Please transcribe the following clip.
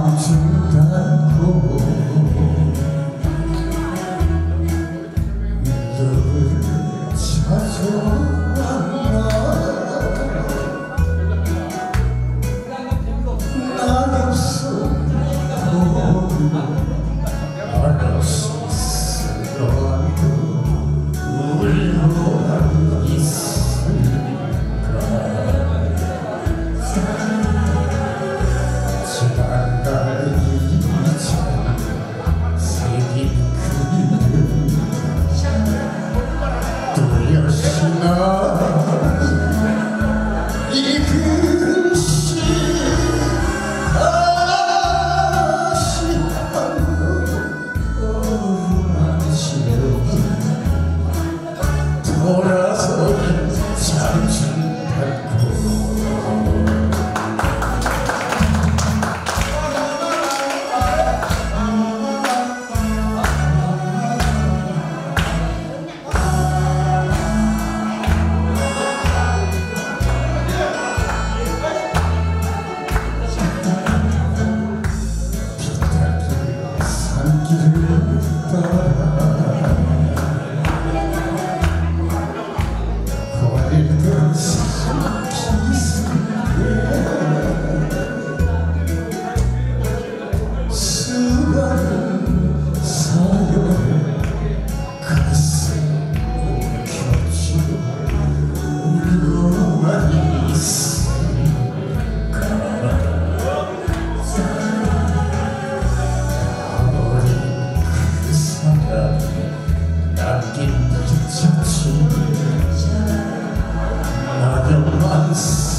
멈춘다고 너를 찾아왔나 나였어 알았어 쓰러도 울고만 있을까 지난 날 이제 새긴 그리움 또 역시나 이 글씨 다시 한번 떠올리시려 돌아서는 잠시 밟고 산길을 따라 거리던 수많은 사연을 가슴 옮겼지요 울고만 있으니까 어린 그 사람이 남긴 뒷자취 낙엽만